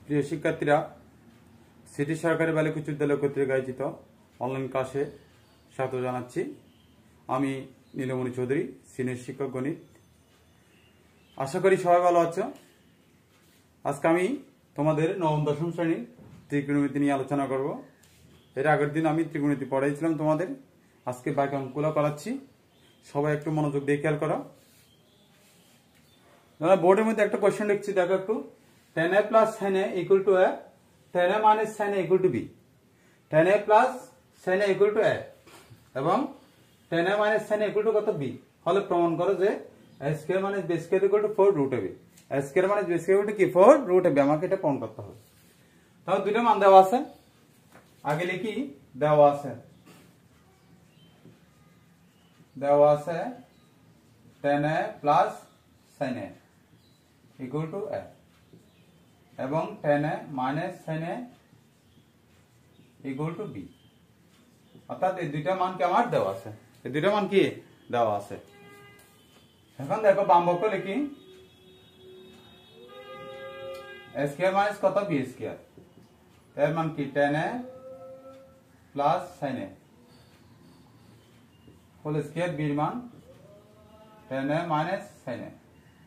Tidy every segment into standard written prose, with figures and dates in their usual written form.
প্রিয় শিক্ষার্থীরা, সিটি সরকারি বালিকা উচ্চ বিদ্যালয় কর্তৃক আয়োজিত অনলাইন ক্লাসে স্বাগত জানাচ্ছি। আমি নীলমণি চৌধুরী, সিনিয়র শিক্ষক গণিত। আশা করি সবাই ভালো আছো। আজকে আমি তোমাদের নবম দশম শ্রেণীর ত্রিকোণমিতি নিয়ে আলোচনা করব। এর আগের দিন আমি ত্রিকোণমিতি পড়াইছিলাম তোমাদের, আজকে বাকি অঙ্কগুলো করাচ্ছি। সবাই একটু মনোযোগ দিয়ে খেয়াল করো। বোর্ডের মধ্যে একটা কোয়েশ্চেন লিখছি, দেখো একটু। tan a plus sin a equal to a, tan a minus sin a equal to b, tan a plus sin a equal to a এবং tan a minus sin a equal to কত b হলে প্রমাণ করো যে a square minus b square equal to 4 root a b, a square minus b square equal to কি 4 root a b। আমাকে এটা প্রমাণ করতে হবে। তাহলে দুটো মান দেওয়া আছে, আগে লিখি। দেওয়া আছে tan a plus sin a equal to a এবং tan a minus sin a equal to b। অর্থাৎ এই দুইটা মান কি আমার দেওয়া আছে, এই দুইটা মান কি দেওয়া আছে। এখন দেখো বাম পক্ষ লিখি, a square minus কত b square, এর মান কি tan a plus sin a whole square, b এর মান tan a minus sin a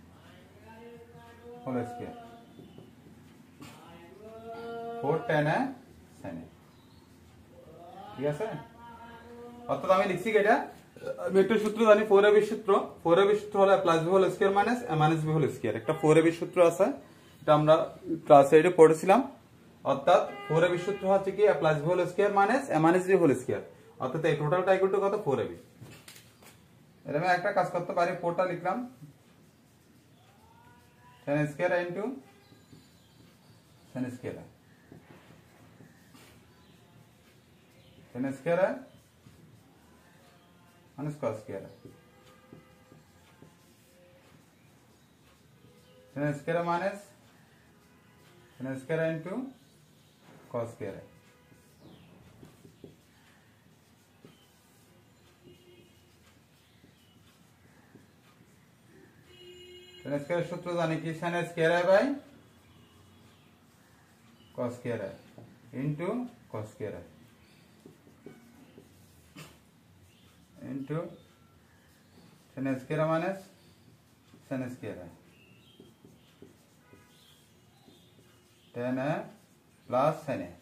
whole square 4 tan a sin a। ঠিক আছে, অর্থাৎ আমি লিখছি এটা, আমি একটা সূত্র জানি, 4ab সূত্র। 4ab সূত্র হলো plus b whole square minus a minus b whole square. একটা 4ab সূত্র আছে, এটা আমরা ক্লাস 8 এ পড়েছিলাম। অর্থাৎ 4ab সূত্র হচ্ছে কি a plus b whole square minus a minus b whole square. অর্থাৎ এই টোটালটা ইকুয়াল টু কত 4ab। এর আমি একটা কাজ করতে পারি, 4টা লিখলাম tan square into sin square, tan square minus cos square, tan square minus tan square into cos square। tan square সূত্র জানি কি sin square by cos square into cos square into tan square minus sin square, tan a plus sin a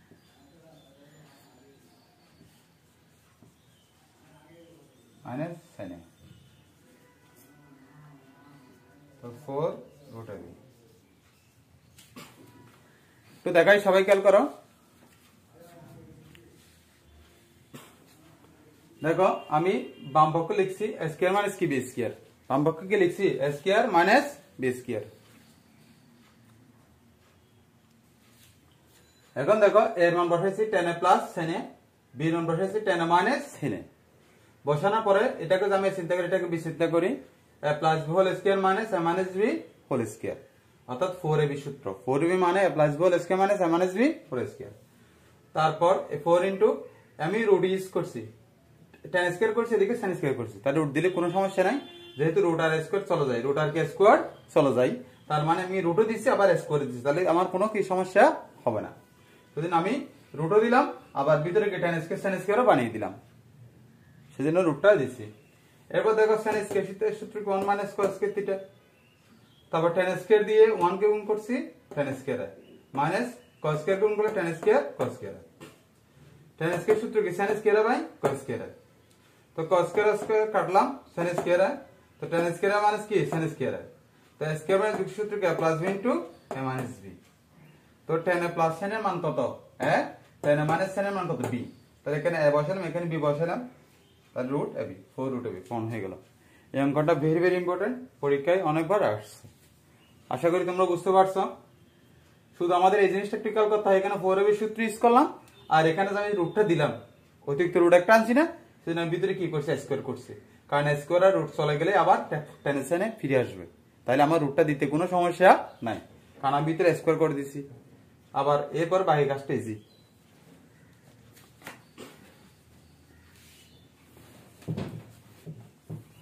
minus sin a, তো 4 root a b। তো দেখাই, সবাই খেয়াল করো। দেখো আমি বাম পক্ষ লিখছি a square minus কি b square, বাম পক্ষ কি লিখছি a square minus b square। এখন দেখো এর মান বসাইছি tan a plus sin a, b এর মান বসাইছি tan a minus sin a। বসানোর পরে এটাকে আমি চিন্তা করি, এটাকে বিচিন্তা করি, a plus b whole square minus a minus b whole square। অর্থাৎ 4ab সূত্র, 4ab মানে a plus b whole square minus a minus b whole square। তারপর 4 ইনটু আমি রুট ইউজ করছি, tan স্কয়ার করছি, এদিকে sin স্কয়ার করছি, তাহলে রুট দিলে কোনো সমস্যা নাই, যেহেতু রুট আর স্কয়ার চলে যায়, রুট আর কে স্কয়ার চলে যায়, তার মানে আমি রুটও দিচ্ছি আবার স্কয়ার দিচ্ছি, তাহলে আমার কোনো কি সমস্যা হবে না। সেদিন আমি রুটও দিলাম, আবার ভিতরে কি tan স্কয়ার sin স্কয়ারও বানিয়ে দিলাম, সেজন্য রুটটা দিচ্ছি। এরপর দেখো sin স্কয়ার সূত্র কি 1 মাইনাস cos স্কয়ার থিটা, তারপর tan স্কয়ার দিয়ে 1 কে গুণ করছি tan square minus cos square গুণ করলে tan square cos square, tan square সূত্র কি sin square by cos square. তো cos স্কয়ার স্কয়ার কাটলাম, sin স্কয়ার, তো tan স্কয়ার মাইনাস কি sin স্কয়ার, তো স্কয়ার মাইনাস দুটো সূত্র কি plus b into a minus b। তো tan a প্লাস sin এর মান কত a, tan a minus sin এর মান কত b, তাহলে এখানে a বসালাম, এখানে b বসালাম, তাহলে root ab, 4 root ab form হয়ে গেল। এই অঙ্কটা ভেরি ভেরি ইম্পর্টেন্ট, পরীক্ষায় অনেকবার আসছে। আশা করি তোমরা বুঝতে পারছো। শুধু আমাদের এই জিনিসটা একটু খেয়াল করতে হয়, এখানে 4ab সূত্র ইউজ করলাম, আর এখানে আমি রুটটা দিলাম, অতিরিক্ত রুট একটা আনছি না, সেজন্য আমি ভিতরে কি করছি স্কয়ার করছি, কারণ স্কয়ার আর রুট চলে গেলে আবার tan এ ফিরে আসবে, তাহলে আমার রুটটা দিতে কোনো সমস্যা নাই, কারণ আমি ভিতরে স্কয়ার করে দিছি। আবার এরপর বাকি কাজটা ইজি।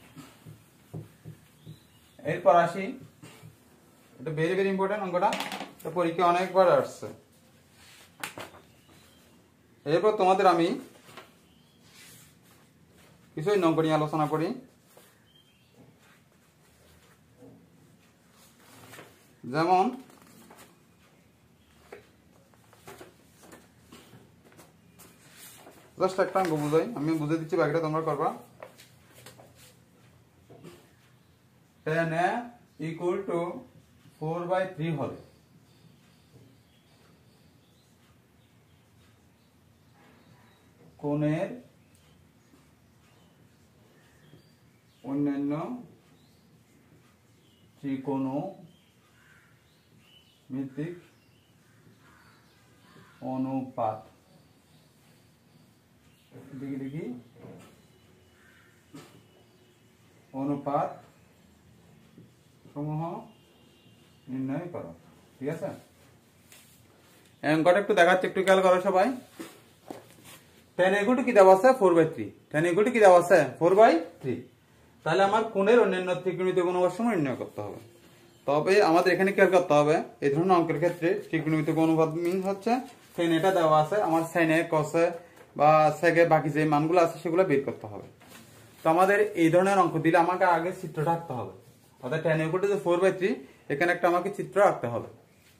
এরপর আসি, এটা ভেরি ভেরি ইম্পর্টেন্ট অঙ্কটা। পরীক্ষা অনেকবার আসছে। এরপর তোমাদের আমি কিছু নঙ্ক নিয়ে আলোচনা করি। যেমন জাস্ট একটা অঙ্ক বুঝাই, আমি বুঝে দিচ্ছি, বাকিটা তোমরা করবা। 10a equal to 4/3 হলে কোণের অন্যান্য ত্রিকোণমিতিক অনুপাত দেখি অনুপাত সমূহ নির্ণয় করো। ঠিক আছে, অঙ্কটা একটু দেখাচ্ছি, একটু খেয়াল করো সবাই। 10 equal to কি দেওয়া আছে 4/3, 10 equal to কি দেওয়া আছে 4/3। তাহলে আমার কোণের অন্যান্য ত্রিকোণমিতিক অনুপাত সমূহ নির্ণয় করতে হবে। তবে আমাদের এখানে খেয়াল করতে হবে, এই ধরনের অঙ্কের ক্ষেত্রে ত্রিকোণমিতিক অনুপাত মিন হচ্ছে sin এটা দেওয়া আছে, আমার sin এ cos এ বা sec এ বাকি যে মানগুলো আছে সেগুলো বের করতে হবে। তো আমাদের এই ধরনের অঙ্ক দিলে আমাকে আগে চিত্রটা আঁকতে হবে, অর্থাৎ 10 equal to 4/3 এখানে একটা আমাকে চিত্র আঁকতে হবে।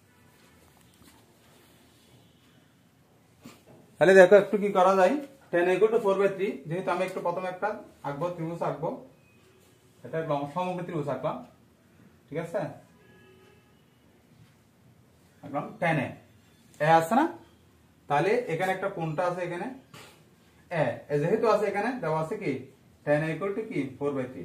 তাহলে দেখো একটু কি করা যায়। 10 equal to 4/3 যেহেতু আমি একটু প্রথমে একটা আঁকবো, ত্রিভুজ আঁকবো, এটা সমকোণী ত্রিভুজ আঁকলাম। ঠিক আছে, আঁকলাম 10 এ আছে না, তাহলে এখানে একটা কোণটা আছে, এখানে এ যেহেতু আছে এখানে দেওয়া আছে কি 10 equal to কি 4/3,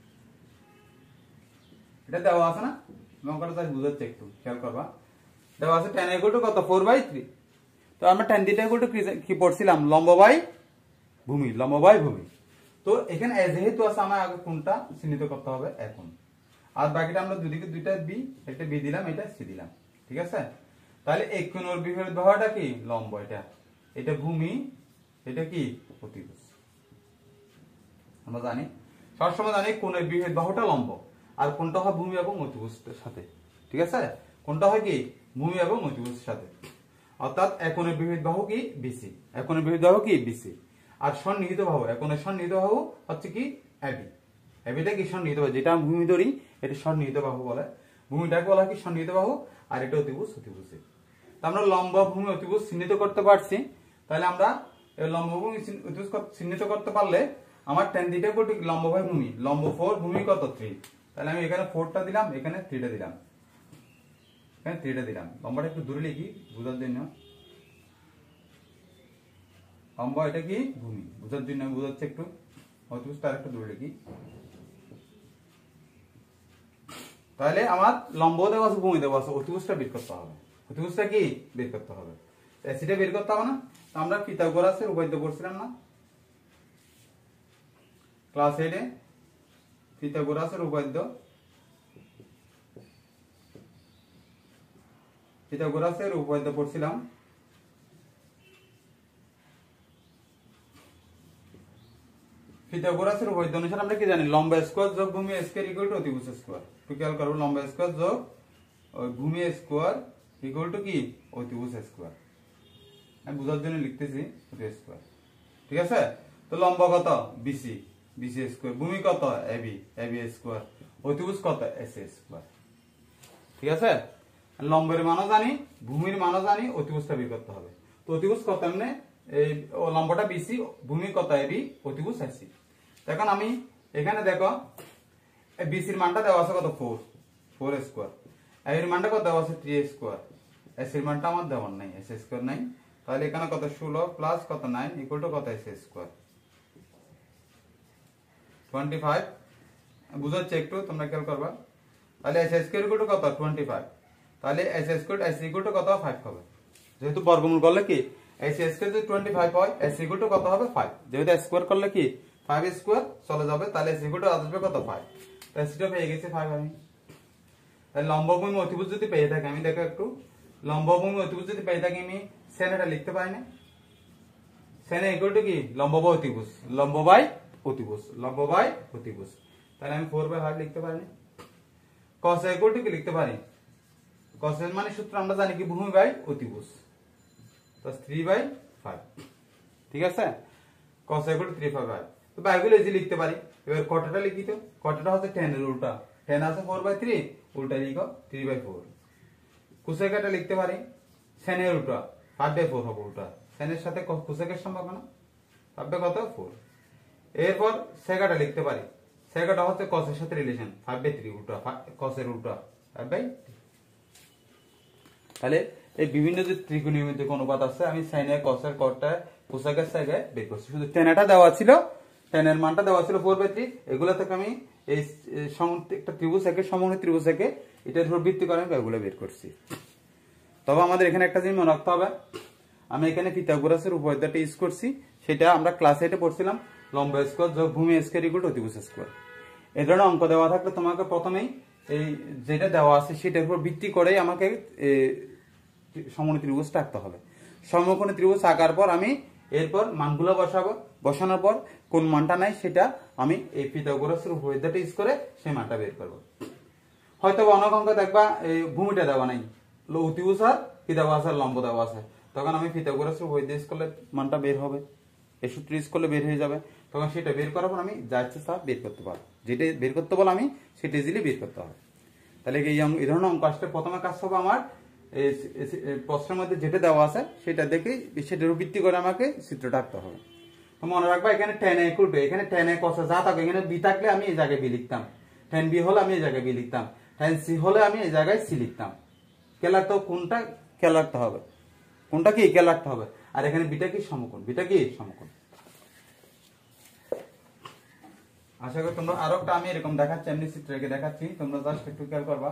এটা দেওয়া আছে না, অঙ্কটা তাই বুঝাচ্ছে, একটু খেয়াল করবা। দেওয়া আছে 10 equal to কত 4/3। তো আমরা tan θ equal to কি পড়ছিলাম, লম্ব বাই ভূমি, লম্ব বাই ভূমি। তো এখানে যেহেতু আছে আমার আগে কোণটা চিহ্নিত করতে হবে এখন, আর বাকিটা আমরা দুদিকে দুইটা বি, একটা বি দিলাম, এটা সি দিলাম। ঠিক আছে, তাহলে এই কোণের বিপরীত বাহুটা কি লম্ব, এটা ভূমি, এটা কি অতিভুজ। আমরা জানি, সবসময় জানি কোণের বিপরীত বাহুটা লম্ব, আর কোণটা হয় ভূমি এবং অতিভুজের সাথে। ঠিক আছে, কোণটা হয় কি ভূমি এবং অতিভুজের সাথে, অর্থাৎ একোণের বিপরীত বাহু কি বিসি, একোণের বিপরীত বাহু কি বিসি। আর সন্নিহিত বাহু, একোণের সন্নিহিত বাহু হচ্ছে কি এবি, এবিটা কি সন্নিহিত বাহু, যেটা ভূমি ধরি এটা সন্নিহিত বাহু বলে, ভূমিটাকে বলা কি সন্নিহিত বাহু, আর এটা অতিভুজ, অতিভুজ। আমরা লম্ব ভূমি অতিভুজ চিহ্নিত করতে পারছি। তাহলে আমরা লম্ব ভূমি অতিভুজ চিহ্নিত করতে পারলে আমার tan θ equal to লম্ব বাই ভূমি, লম্ব 4 ভূমি কত 3, তাহলে আমি এখানে 4টা দিলাম, এখানে 3টা দিলাম, এখানে 3টা দিলাম। লম্বটা একটু দূরে লিখি বোঝার জন্য, লম্ব এটা কি ভূমি, বোঝার জন্য আমি বোঝাচ্ছি একটু, অতিভুজটা আরেকটু দূরে লিখি। তাহলে আমার লম্ব দেওয়া আছে, ভূমি দেওয়া আছে, অতিভুজটা বের করতে হবে, অতিভুজটা কি বের করতে হবে, এসিটা বের করতে হবে না। আমরা পিথাগোরাসের উপপাদ্য পড়ছিলাম না ক্লাস 8 এ, পিথাগোরাসের উপপাদ্য, পিথাগোরাসের উপপাদ্য পড়ছিলাম। পিথাগোরাসের উপপাদ্য অনুসারে আমরা কি জানি, লম্ব স্কয়ার যোগ ভূমি স্কয়ার ইকুয়াল টু অতিভুজ স্কয়ার। তো খেয়াল করো, লম্ব স্কয়ার যোগ ভূমি স্কয়ার ইকুয়াল টু কি অতিভুজ স্কয়ার। আমি বোঝার জন্য লিখতেছি অতিভুজ স্কয়ার। ঠিক আছে, তো লম্ব কত বিসি, বিসি স্কয়ার, ভূমি কত এবি, এবি স্কয়ার, অতিভুজ কত এসি স্কয়ার। ঠিক আছে, লম্বের মানও জানি, ভূমির মানও জানি, অতিভুজটা বের করতে হবে। তো অতিভুজ কত, এমনি এই লম্বটা বিসি, ভূমি কত এবি, অতিভুজ এসি। এখন আমি এখানে দেখো বিসির মানটা দেওয়া আছে কত 4 স্কয়ার, এর মানটা কত দেওয়া আছে 3 স্কয়ার, এসির মানটা আমার দেওয়ার নাই, এস স্কয়ার নাই। তাহলে এখানে কত 16 প্লাস কত 9 ইকুয়াল টু কত এস স্কয়ার 25। বুঝাচ্ছে একটু, তোমরা খেয়াল করবা। তাহলে এস স্কয়ার ইকুয়াল টু কত 25, তাহলে S square S equal to কত 5 হবে, যেহেতু বর্গমূল করলে কি এস স্কয়ার যদি 25 হয়, এস ইকুয়াল টু কত হবে 5, যেহেতু স্কয়ার করলে কি 5 স্কয়ার চলে যাবে, তাহলে এস ইকুয়াল টু আসবে কত 5, তাই সেটা পেয়ে গেছে 5 আমি। তাহলে লম্ব ভূমি অতিভুজ যদি পেয়ে থাকি, আমি দেখো একটু, লম্ব ভূমি অতিভুজ যদি পেয়ে থাকি, আমি সেন এটা লিখতে পারি না, সেন ইকুয়াল টু কি লম্ব বাই অতিভুজ, লম্ব বাই অতিভুজ, লম্ব বাই অতিভুজ। তাহলে আমি 4/5 লিখতে পারি। cos ইকুয়াল টু কি লিখতে পারি, কসের মানে সূত্র আমরা জানি কি ভূমি বাই অতিভুজ, তো 3/5, ঠিক আছে। cos = 3/5, তো বাইগুলো এই যে লিখতে পারি। এবার কটটা লিখি, তো কটটা হচ্ছে 10 এর উল্টা, 10 আছে 4/3, উল্টা লিখো 3/4। কোসেকটা লিখতে পারি sin এর উল্টা 5/4 হবে, উল্টা sin এর সাথে কোসেকের সম্পর্ক না, হবে কত 4। এরপর সেকটা লিখতে পারি, সেকটা হচ্ছে cos এর সাথে রিলেশন 5/3, উল্টা cos এর উল্টা 5/3। তাহলে এই বিভিন্ন যে ত্রিকোণমিতিক অনুপাত আছে আমি sin এর cos এর cotটা কোসেকের জায়গায় বের করছি। শুধু tan দেওয়া ছিল, tan এর মানটা দেওয়া ছিল 4/3, এগুলা থেকে আমি এই একটা ত্রিভুজ একে সমকোণী ত্রিভুজ একে এটার উপর ভিত্তি করে আমি এগুলো বের করছি। তবে আমাদের এখানে একটা জিনিস মনে রাখতে হবে, আমি এখানে পিথাগোরাসের উপপাদ্যটা ইউজ করছি, সেটা আমরা ক্লাস 8 এ পড়ছিলাম, লম্ব স্কয়ার যোগ ভূমি স্কয়ার ইকুয়াল টু অতিভুজ স্কয়ার। এই ধরনের অঙ্ক দেওয়া থাকলে তোমাকে প্রথমেই এই যেটা দেওয়া আছে সেটার উপর ভিত্তি করেই আমাকে সমকোণী ত্রিভুজটা আঁকতে হবে। সমকোণী ত্রিভুজ আঁকার পর আমি এরপর মানগুলো বসাবো, বসানোর পর কোন মানটা নাই সেটা আমি এই পিথাগোরাসের উপপাদ্যটা ইউজ করে সেই মানটা বের করব। হয়তো অনেক অঙ্ক দেখবা এই ভূমিটা দেওয়া নাই, অতিভুজ আর কি দেওয়া আছে, লম্ব দেওয়া আছে, তখন আমি পিথাগোরাসের উপপাদ্য ইউজ করলে মানটা বের হবে, এই সূত্র ইউজ করলে বের হয়ে যাবে। তখন সেটা বের করার পর আমি যা ইচ্ছে তা বের করতে পারবো, যেটা বের করতে বলো আমি সেটা ইজিলি বের করতে হবে। তাহলে এই ধরনের অঙ্ক আসলে প্রথমে কাজ হবে আমার প্রশ্নের মধ্যে যেটা দেওয়া আছে সেটা দেখে সেটার ভিত্তি করে আমাকে চিত্রটা আঁকতে হবে। তো মনে রাখবা এখানে tan a = 2, এখানে tan a cos যা থাকবে, এখানে b থাকলে আমি এই জায়গায় b লিখতাম, tan b হলে আমি এই জায়গায় b লিখতাম, tan c হলে আমি এই জায়গায় c লিখতাম। কেলার তো কোনটা খেয়াল রাখতে হবে, কোনটা কি খেয়াল রাখতে হবে। আর এখানে বিটা কি সমকোণ, বিটা কি সমকোণ। আশা করি তোমরা আরো একটা আমি এরকম দেখাচ্ছি, এমনি চিত্র রেখে দেখাচ্ছি, তোমরা জাস্ট একটু খেয়াল করবা।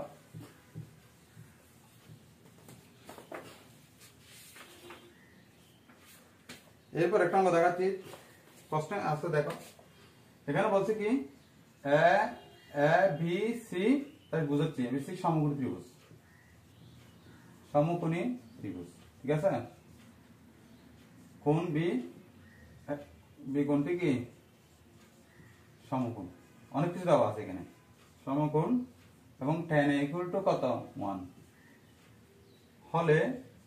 এরপর একটা অঙ্ক দেখাচ্ছি, প্রশ্ন আছে দেখো, এখানে বলছে কি এ বি সি, তাই বুঝাচ্ছি এ বি সি সমকোণী ত্রিভুজ, সমকোণী ত্রিভুজ, ঠিক আছে। কোণ বি, বি কোণটি কি সমকোণ, অনেক কিছু দেওয়া আছে এখানে, সমকোণ এবং tan a = কত 1 হলে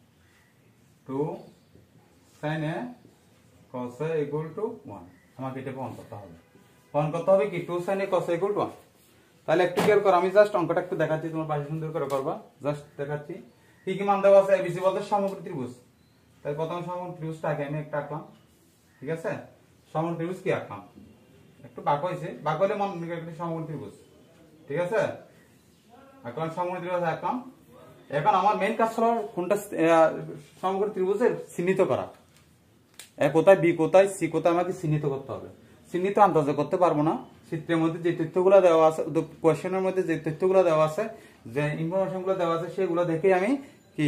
2 sin a cos a = 1, আমাকে এটা প্রমাণ করতে হবে। প্রমাণ করতে হবে কি 2 sin a cos a = 1। তাহলে একটু ক্লিয়ার করো, আমি জাস্ট অঙ্কটা একটু দেখাচ্ছি, তোমার পাশে সুন্দর করে করবা, জাস্ট দেখাচ্ছি কি কি মান দেওয়া আছে। এবিসি বলতে সমকোণী ত্রিভুজ, তাই প্রথমে সমকোণী ত্রিভুজটা আগে আমি একটা আঁকলাম, ঠিক আছে। সমকোণী ত্রিভুজ কি আঁকলাম, একটু বাঁক হয়েছে, বাঁক হলে মন একটা সমকোণী ত্রিভুজ, ঠিক আছে। আঁকলাম সমকোণী ত্রিভুজ আঁকলাম। এখন আমার মেইন কাজ হলো কোনটা সমকোণী ত্রিভুজের চিহ্নিত করা, এ কোথায় বি কোথায় সি কোথায় আমাকে চিহ্নিত করতে হবে। চিহ্নিত আন্দাজে করতে পারবো না, চিত্রের মধ্যে যে তথ্যগুলো দেওয়া আছে, কোয়েশ্চেনের মধ্যে যে তথ্যগুলো দেওয়া আছে, যে ইনফরমেশন গুলো দেওয়া আছে, সেগুলো দেখে আমি কি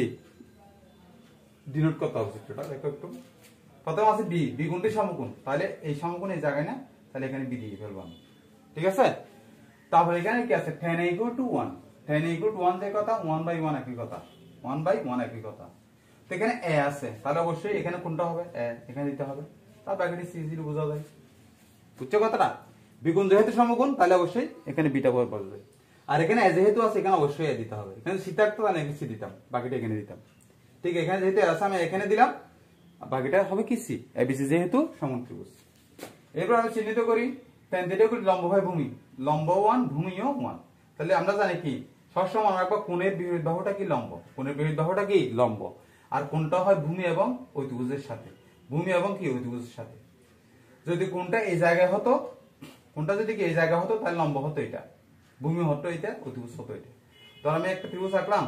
ডিনোট করতে হবে চিত্রটা। দেখো একটু, প্রথম আছে বি, বি কোণটি সমকোণ, তাহলে এই সমকোণ এই জায়গায় না, তাহলে এখানে বি দিয়ে ফেলবো আমি, ঠিক আছে। তারপর এখানে কি আছে tan a = 1, tan a = 1 যে কথা, 1/1 একই কথা, 1/1 একই কথা। তো এখানে a আছে, তাহলে অবশ্যই এখানে কোনটা হবে, a এখানে দিতে হবে, তার বাকিটি c0 বোঝা যায়, বুঝছো কথাটা। বিগুণ যেহেতু সমকোণ, তাহলে অবশ্যই এখানে বিটা ব্যবহার করবে। আর এখানে a যেহেতু আছে, এখানে অবশ্যই a দিতে হবে। এখানে c থাকতো তাহলে এখানে c দিতাম, বাকিটা এখানে দিতাম, ঠিক। এখানে যেহেতু আছে আমি এখানে দিলাম, বাকিটা হবে কি c, abc যেহেতু সমকোণ ত্রিভুজ। এরপর আমি চিহ্নিত করি tan θ = লম্ব ভাগ ভূমি, লম্ব 1 ভূমিও 1। তাহলে আমরা জানি কি সবসময় মনে রাখবো কোণের বিপরীত বাহুটা কি লম্ব, কোণের বিপরীত বাহুটা কি লম্ব, আর কোণটা হয় ভূমি এবং অতিভুজের সাথে, ভূমি এবং কি অতিভুজের সাথে। যদি কোণটা এই জায়গায় হতো, কোণটা যদি কি এই জায়গায় হতো, তাহলে লম্ব হতো এটা, ভূমি হতো এটা, অতিভুজ হতো এটা। ধর আমি একটা ত্রিভুজ আঁকলাম,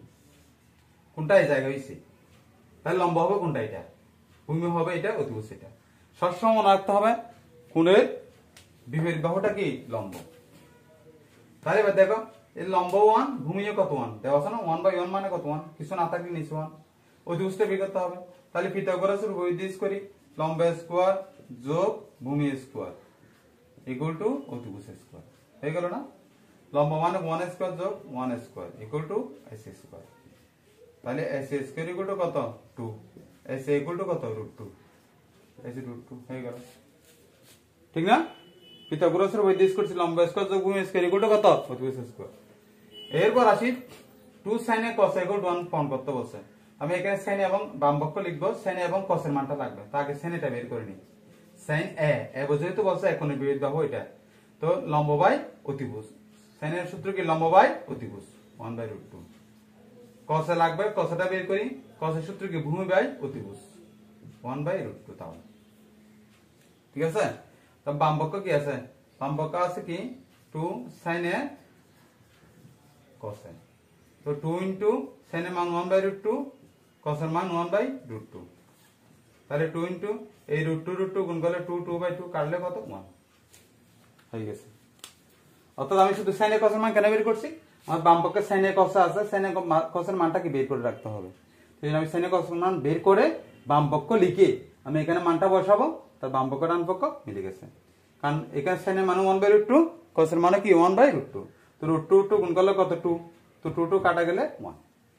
কোণটা এই জায়গায় হইছে, তাহলে লম্ব হবে কোণটা এটা, ভূমি হবে এটা, অতিভুজ এটা। সবসময় মনে রাখতে হবে কোণের বিপরীত বাহুটা কি লম্ব। তাহলে এবার দেখো এই লম্ব 1 ভূমিও কত 1 দেওয়া আছে না, 1/1 মানে কত 1, কিছু না থাকলে নিচে 1, অতিভুজটা বের করতে হবে। তাহলে পিথাগোরাসের উপপাদ্য ইউজ করি, লম্ব স্কয়ার যোগ ভূমি স্কয়ার ইকুয়াল টু অতিভুজ স্কয়ার, হয়ে গেল না। লম্ব মানে 1 স্কয়ার যোগ 1 square equal to ac square. তাহলে ac স্কয়ার ইকুয়াল টু কত 2, ac ইকুয়াল টু কত √2, ac √2 হয়ে গেল, ঠিক না। পিথাগোরাসের উপপাদ্য ইউজ করছি, লম্ব স্কয়ার যোগ ভূমি স্কয়ার ইকুয়াল টু কত অতিভুজ স্কয়ার। এরপর আসি 2 sin a cos a equal 1 প্রমাণ করতে বলছে। আমি এখানে sin এবং বাম পক্ষ লিখবো, sin a এবং cos এর মানটা লাগবে। তো আগে sin এটা বের করে নিই। sin a যেহেতু বলছে এখনই বিপরীত বাহু এটা, তো লম্ব বাই অতিভুজ। sin এর সূত্র কি? লম্ব বাই অতিভুজ 1/√2। cos এ লাগবে, cos এটা বের করি। cos এর সূত্র কি? ভূমি বাই অতিভুজ 1/√2। তাহলে ঠিক আছে। তো বাম পক্ষ কি আছে? বাম পক্ষ আছে কি? 2 sin a cos a। তো 2 ইনটু sin এর মান 1/√2, cos এর মান 1/√2। তাহলে 2 ইনটু এই √2 গুণ করলে 2/2 কাটলে কত? 1 হয়ে গেছে। অর্থাৎ আমি শুধু sin a cos এর মান কেন বের করছি? আমার বাম পক্ষে sin a cos আছে, sin a cos এর মানটা কি বের করে রাখতে হবে। সেই জন্য আমি sin a cos এর মান বের করে বাম পক্ষ লিখে আমি এখানে মানটা বসাবো, তার বাম পক্ষ ডান পক্ষ মিলে গেছে। কারণ এখানে sin এর মান 1/√2, cos এর মান কি? 1/√2। তো √2 গুণ করলে কত? 2। তো 2 কাটা গেলে 1।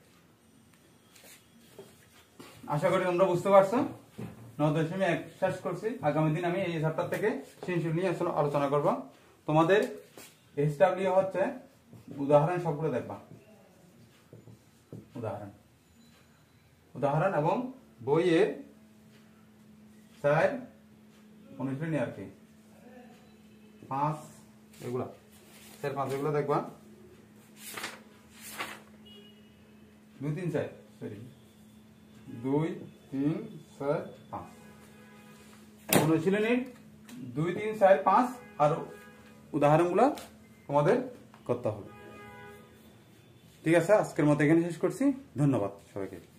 আশা করি তোমরা বুঝতে পারছো। 9.1 শেষ করছি। আগামী দিন আমি এই চ্যাপ্টার থেকে শিশুর নিয়ে আসলে আলোচনা করব। তোমাদের এসডব্লিউ হচ্ছে উদাহরণ, সবগুলো দেখবা। উদাহরণ এবং বইয়ের 4 অনুশীলনী আর কি 5 এগুলা 4-5 এগুলো দেখবা। 2 3 4 সরি 2 3 4 5 অনুশীলনী 2 3 4 5 আর উদাহরণগুলো তোমাদের করতে হবে। ঠিক আছে, আজকের মতো এখানে শেষ করছি। ধন্যবাদ সবাইকে।